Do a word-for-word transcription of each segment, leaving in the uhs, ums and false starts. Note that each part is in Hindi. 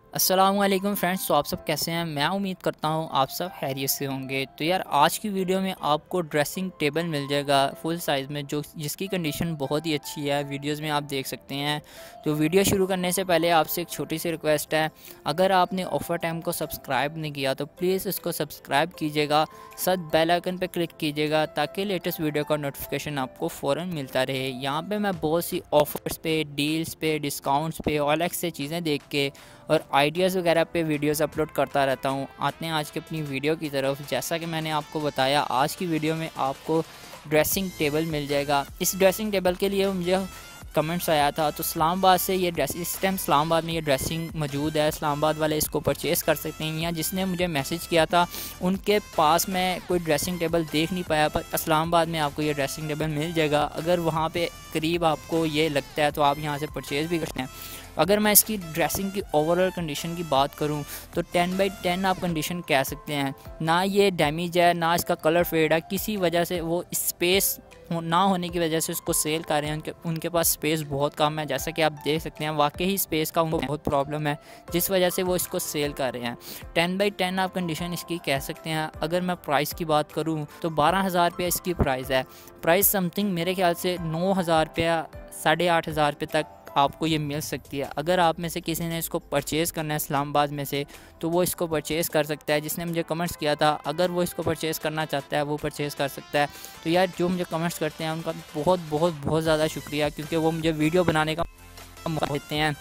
अस्सलामुअलैकुम फ्रेंड्स। तो आप सब कैसे हैं? मैं उम्मीद करता हूं आप सब खैरियत से होंगे। तो यार आज की वीडियो में आपको ड्रेसिंग टेबल मिल जाएगा फुल साइज़ में, जो जिसकी कंडीशन बहुत ही अच्छी है। वीडियोस में आप देख सकते हैं। तो वीडियो शुरू करने से पहले आपसे एक छोटी सी रिक्वेस्ट है, अगर आपने ऑफ़र टाइम को सब्सक्राइब नहीं किया तो प्लीज़ इसको सब्सक्राइब कीजिएगा, साथ बेल आइकन पर क्लिक कीजिएगा ताकि लेटेस्ट वीडियो का नोटिफिकेशन आपको फ़ौरन मिलता रहे। यहाँ पर मैं बहुत सी ऑफ़र्स पे, डील्स पे, डिस्काउंट्स पे, ओएलएक्स से चीज़ें देख के और आइडियाज़ वगैरह पे वीडियोस अपलोड करता रहता हूँ। आते हैं आज की अपनी वीडियो की तरफ। जैसा कि मैंने आपको बताया, आज की वीडियो में आपको ड्रेसिंग टेबल मिल जाएगा। इस ड्रेसिंग टेबल के लिए मुझे कमेंट्स आया था, तो इस्लामाबाद से ये ड्रेस इस टाइम इस्लामाबाद में ये ड्रेसिंग मौजूद है। इस्लामाबाद वाले इसको परचेज़ कर सकते हैं, या जिसने मुझे मैसेज किया था उनके पास मैं कोई ड्रेसिंग टेबल देख नहीं पाया, पर इस्लामाबाद में आपको ये ड्रेसिंग टेबल मिल जाएगा। अगर वहाँ पे करीब आपको ये लगता है तो आप यहाँ से परचेज़ भी कर सकते हैं। अगर मैं इसकी ड्रेसिंग की ओवरऑल कंडीशन की बात करूं तो टेन बाई टेन आप कंडीशन कह सकते हैं। ना ये डैमेज है, ना इसका कलर फेड है, किसी वजह से वो स्पेस ना होने की वजह से उसको सेल कर रहे हैं। उनके उनके पास स्पेस बहुत कम है, जैसा कि आप देख सकते हैं। वाकई ही स्पेस का उनको बहुत प्रॉब्लम है, जिस वजह से वो इसको सेल कर रहे हैं। टेन बाई टेन आप कंडीशन इसकी कह सकते हैं। अगर मैं प्राइस की बात करूँ तो बारह हज़ार रुपये इसकी प्राइस है। प्राइस समथिंग मेरे ख्याल से नौ हज़ार रुपया, साढ़े आठ हज़ार रुपये तक आपको ये मिल सकती है। अगर आप में से किसी ने इसको परचेज़ करना है इस्लामाबाद में से, तो वो इसको परचेज़ कर सकता है। जिसने मुझे कमेंट्स किया था, अगर वो इसको परचेज़ करना चाहता है वो परचेज़ कर सकता है। तो यार जो मुझे कमेंट्स करते हैं उनका बहुत बहुत बहुत ज़्यादा शुक्रिया, क्योंकि वो मुझे वीडियो बनाने का मौका देते हैं।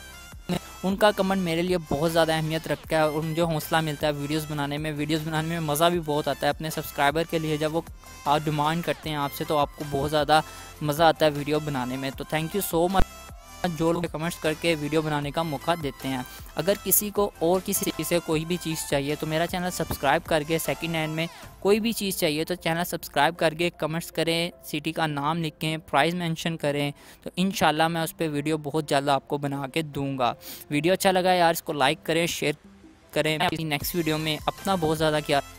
उनका कमेंट मेरे लिए बहुत ज़्यादा अहमियत रखता है और मुझे हौसला मिलता है वीडियोस बनाने में। वीडियोस बनाने में मज़ा भी बहुत आता है अपने सब्सक्राइबर के लिए। जब वो आप डिमांड करते हैं आपसे, तो आपको बहुत ज़्यादा मज़ा आता है वीडियो बनाने में। तो थैंक यू सो मच जो लोग कमेंट्स करके वीडियो बनाने का मौका देते हैं। अगर किसी को और किसी से कोई भी चीज़ चाहिए तो मेरा चैनल सब्सक्राइब करके, सेकंड हैंड में कोई भी चीज़ चाहिए तो चैनल सब्सक्राइब करके कमेंट्स करें, सिटी का नाम लिखें, प्राइस मेंशन करें, तो इंशाल्लाह मैं उस पर वीडियो बहुत जल्द आपको बना के दूँगा। वीडियो अच्छा लगा यार, इसको लाइक करें, शेयर करें। नेक्स्ट वीडियो में अपना बहुत ज़्यादा क्या